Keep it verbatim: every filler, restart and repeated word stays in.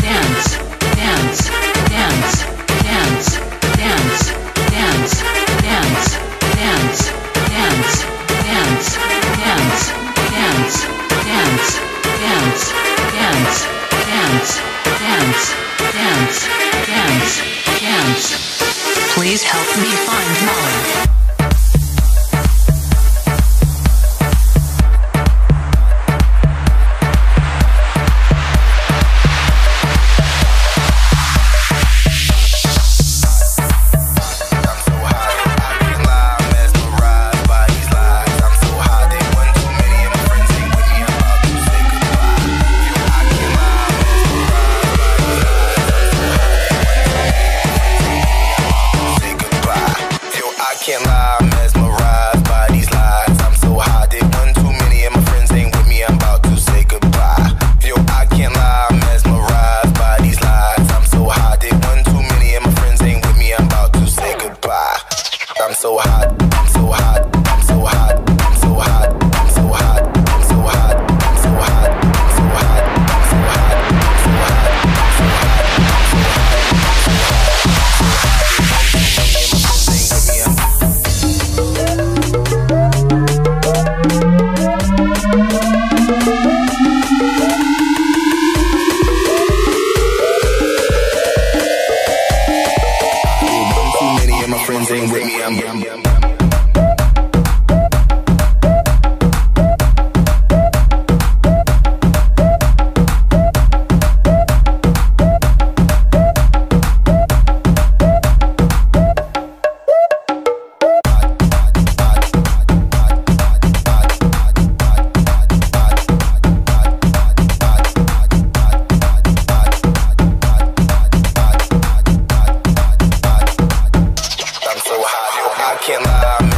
Please help me find Molly. Can't lie, mesmerized by these lies. I'm so hot, they one too many and my friends ain't with me. I'm about to say goodbye. Yo, I can't lie, mesmerized by these lies. I'm so hot, they one too many and my friends ain't with me. I'm about to say goodbye. I'm so hot, I'm so hot, I'm so hot, I'm so hot, I'm so hot, I'm so hot, I'm so hot, I'm so hot, I'm so hot, I'm so hot, I'm so friends ain't with me, I'm yum yum. I can't lie.